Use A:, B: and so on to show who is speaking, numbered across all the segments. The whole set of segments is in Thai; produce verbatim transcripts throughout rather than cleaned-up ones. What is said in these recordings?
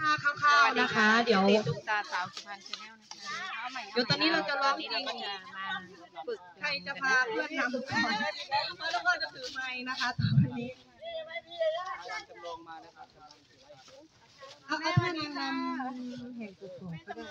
A: าคร่าวๆนะคะเดี๋ยว
B: ตุ๊กตาสาวสุพรรณชาแนลนะคะ
A: เดี๋ยวตอนนี้เราจะร้องจริงฝึกใครจะพาเพื่อนนำก่อนแล้วก็จะถือไม้นะคะตอนนี้เอาเอาท่านางรำแห่งกุศลก็ได้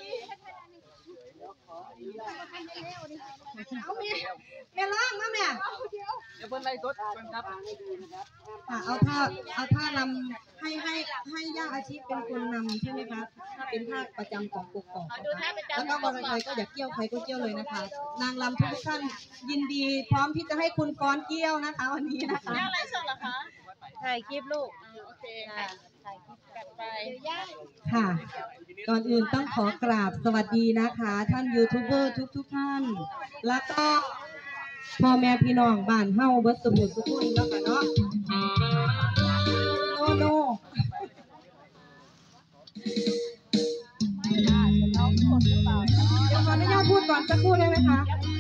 A: เอาเมียเมียร้องนะเมียเดี๋ยวเพิ่นไล่กดกันครับเอาท่าเอาท่านำให้ให้ให้ย่าอาชีพเป็นคนนำใช่ไหมคะถ้าเป็นท่าประจำของกุศลแล้วก็บริษัทก็อยากเกี่ยวใครก็เกี่ยวเลยนะคะนางรำทุกท่านยินดีพร้อมที่จะให้คุณก้อนเกี่ยวนะคะวันนี้นะคะ
B: ย่าอะไรสดเหรอคะถ่ายคลิปลูกโอเคค่ะถ่ายคลิปกันไป
A: ค่ะก่อนอื่นต้องขอกราบสวัสดีนะคะท่านยูทูบเบอร์ทุกทุกท่านแล้วก็พ่อแม่พี่น้องบ้านเฮาเบิดสมุทรทุกคนแล้วกันเนาะโอ้โนเดี๋ยวขออนุญาตพูดก่อนสักครู่ได้ไหมคะ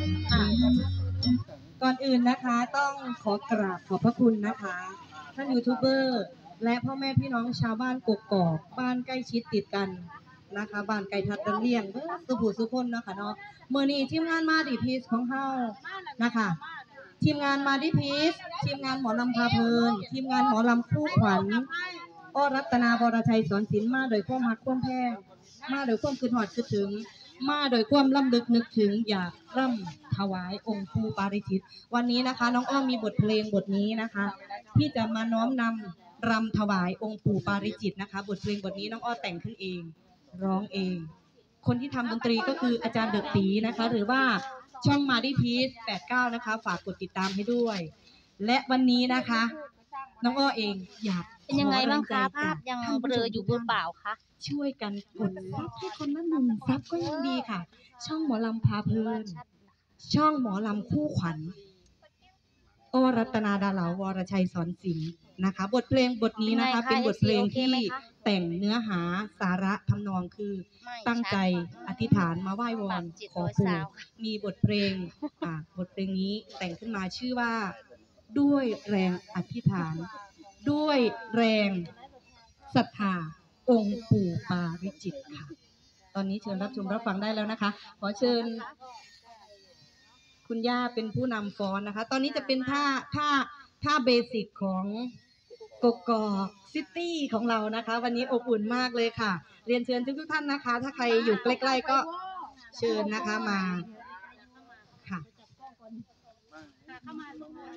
A: ก่อนอื่นนะคะต้องขอกราบขอบพระคุณนะคะท่านยูทูบเบอร์และพ่อแม่พี่น้องชาวบ้านกกอกบ้านใกล้ชิดติดกันนะคะบ้านไก่ทัดดันเลี้ยงเพื่อสุภูสุคนนะคะเนาะเมื่อนี้ทีมงานมาดีพีซของเฮานะคะทีมงานมาดีพีซทีมงานหมอลำพาเพลินทีมงานหมอลำคู่ขวัญอ้อรัตนาบรชัยสอนศิลป์มาโดยความฮักความแพงมาโดยความคืนหอดคือถึงมาโดยความล่ำลึกนึกถึงอยากร่ำถวายองค์ปู่ปาริจิตวันนี้นะคะน้องอ้อมมีบทเพลงบทนี้นะคะที่จะมาน้อมนำรำถวายองค์ปู่ปาริจิตนะคะบทเพลงบทนี้น้องอ้อแต่งขึ้นเองร้องเองคนที่ทำดนตรีก็คืออาจารย์เดอะตีนะคะหรือว่าช่องมาดิพีซแปดเก้านะคะฝากกดติดตามให้ด้วยและวันนี้นะคะน้องอ้อเองอยาก
B: เป็นยังไงบ้างคะภาพยังเบลออยู่บนเปล่าคะ
A: ช่วยกันกดซับให้คนละหนึ่งซับก็ยังดีค่ะช่องหมอลำพาเพลินช่องหมอลำคู่ขวัญอ้อรัตนาดาเหลาวรชัยสอนศิลป์นะคะบทเพลงบทนี้นะคะเป็นบทเพลงที่แต่งเนื้อหาสาระทำนองคือตั้งใจอธิษฐานมาไหว้วอนขอปู่มีบทเพลงอ่าบทเพลงนี้แต่งขึ้นมาชื่อว่าด้วยแรงอธิษฐานด้วยแรงศรัทธาองค์ปู่ปาริจิตค่ะตอนนี้เชิญรับชมรับฟังได้แล้วนะคะขอเชิญคุณย่าเป็นผู้นำฟ้อนนะคะตอนนี้จะเป็นท่าท่าท่าเบสิกของกกอกซิตี้ของเรานะคะวันนี้อบอุ่นมากเลยค่ะเรียนเชิญทุกทุกท่านนะคะถ้าใครอยู่ใกล้ๆก็เชิญนะคะมาค่ะเข้ามาลงเลย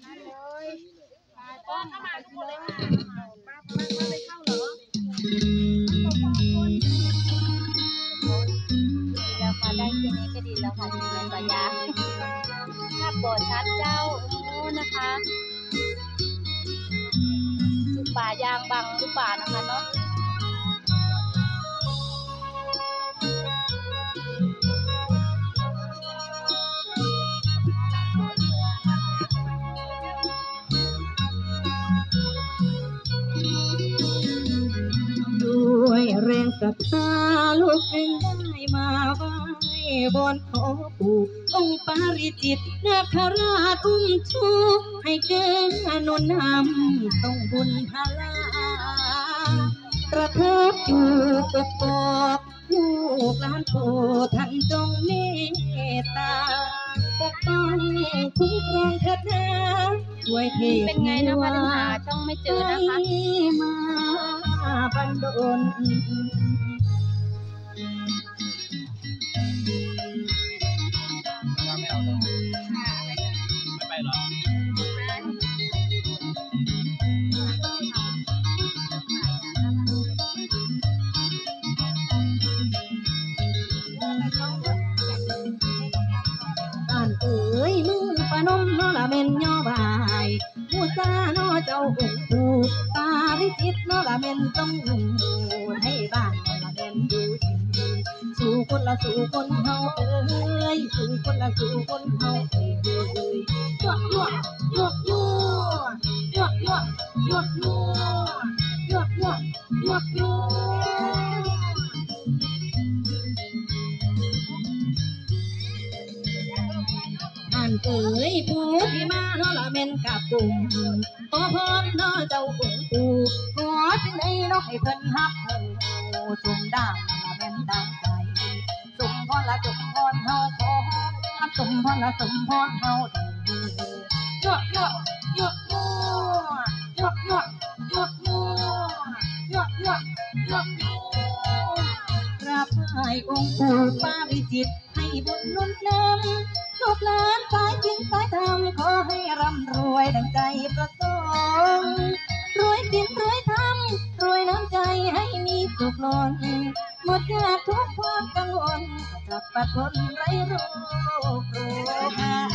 A: เข้ามาลงเลยป้าป้าไม่เข้าเหรอ
B: ดีแล้วค่ะได้แค่นี้ก็ดีแล้วค่ะที่เป็นระยะภาพบอดชัดเจ้าโอ้นะคะสุป่ายางบังสุป่านะคะเนาะ
A: ด้วยแรงศรัทธาลูกจึงได้มาไหว้บนขอปู่องค์ปาริจิตนาคราชอุ้มชูให้เกิดอนุนำต้องบุญพลาประทับอยู่กกอกลูกหลานปู่ท่านจงเมตตาปกป้องคุ้มครองเถิดนะช่วยเทพ
B: เป็นไงนะคะถึงหาช่องไม่เจอนะคะ
A: มาบันดลไม่เอาไม่ไปหรอบ้านเอ๋ยมือปนมนอละเมนย่อบายมูซานอเจ้าองค์ปู่ปาริจิตนอละเมนต้องให้บ้านนอละเมนดูสู่คนละสู่คนเฮาเอ้ยสู่คนละสู่คนเฮาเอ้ยยั่วยั่วยั่วยั่วยั่วยั่วยั่วยั่วยั่วยั่วยั่วยั่วอันเอ๋ยผู้ที่มาเนาะละเมนกับกลุ่มขอพรเนาะเจ้าองค์ปู่ขอจังไดเนาะให้เพิ่นฮับหูสุ่มด่างละแม่นดังใจสุ่มพรละสุ่มพรเฮาขอสุ่มพรละสุ่มพรเฮาเด้อยั่วยั่วยั่วยั่วยั่วยั่วยั่วยั่วยั่วยั่วยั่วกราบไหว้องค์ปู่ปาริจิตให้บุญหนุนนำลูกหลานสายจริงสายธรรมขอให้ร่ำรวยดังใจประสงค์รวยสินรวยธรรมรวยน้ำใจให้มีสุขล้นหมดยากทุกความกังวลกลับปัดพ้นไร้โรคโรค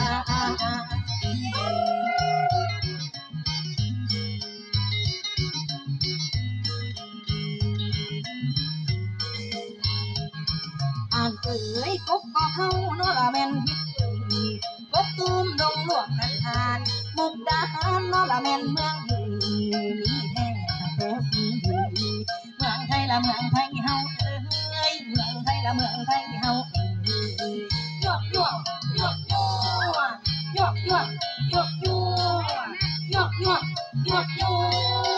A: อ่านเอ๋ยกบก็เข้าโนละแม่นพิษกบตูมดงหลวงนันทานมุกดาหารโนละแม่นเมืองดีมีแท้แต่สีดีเมืองไทยละเมืองไทยเฮาเอ้ยเมืองไทยละเมืองไทยเฮาเอ้ยยั่วยั่วยั่วยั่วยั่วยั่วยั่วยั่วยั่วยั่วยั่ว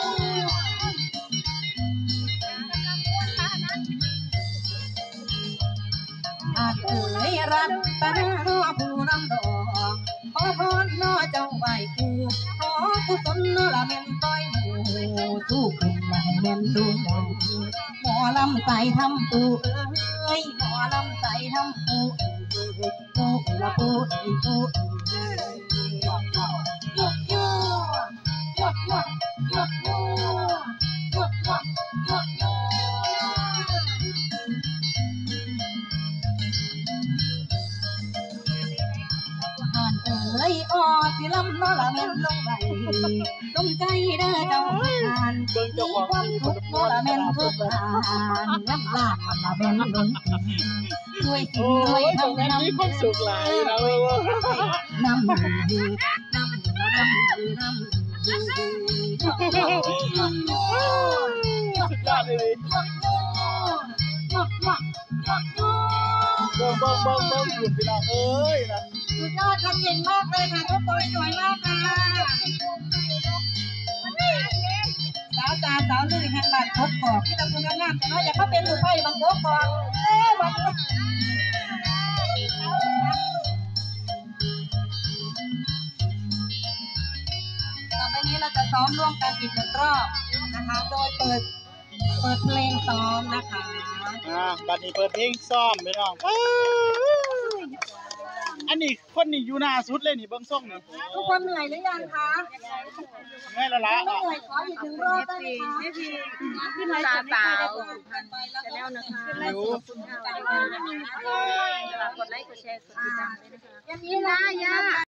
A: อาเอ๋ยรัตตนาผู้นำดอกขอพรน้อเจ้าไหวกูขอกุศลน้อละเม่นต้อยหมูสู้คุณมาให้เม่นดูหมอลำใส่ทำปูเอ้ยหมอลำใส่ทำปูเอ้ยปูละปูเอ้ยปูเอ้ยยั่วยั่วยั่วยั่วยั่วยั่วยั่วยั่วยั่วยั่วยั่วอ่านเอ๋ยอ้อสิลำน้อละแม่นลงไปลงใจเด้อเจ้าทานมีความสุขน้อละแม่นทุกทานน้ำลาละแม่นล้นด้วยกินด้วยทำน้ำมีความสุขหลายนะน้ำมือน้ำมือน้ำมือน้ำมือสุดยอดเลยเบิ่งเบิ่งเบิ่งเบิ่งคุณพี่น้องเอ้ยนะสุดยอดค่ะเก่งมากเลยค่ะทุกคนสวยมากค่ะสาวตาสาวลือแห่งบ้านกกอกที่ตำบลงามแต่ว่าอย่าเข้าเป็นลูกไผ่บางกกอกเอ๊ะบังต่อไปนี้เราจะซ้อมร่วมกันอีกหนึ่งรอบนะคะโดยเปิดเปิดเพลงซ้อมนะคะ
C: อ่าบัดนี้เปิดเพลงซ้อมพี่น้องอันนี้คนนี้อยู่หน้าสุดเลยนี่เบิ่งส่งนี่
A: ทุกคนเหนื่อยหรือยังคะ
C: เหนื่อยแล้วล่ะ
A: ไม่เหนื่อยขออีกหนึ่งรอบได้ไหมคะ
B: ขึ้นสาวสาวจะแล้วนะคะฝากกดไลค์กดแชร์กดติดตามด้วยนะคะ
A: อย่างนี้นะย่า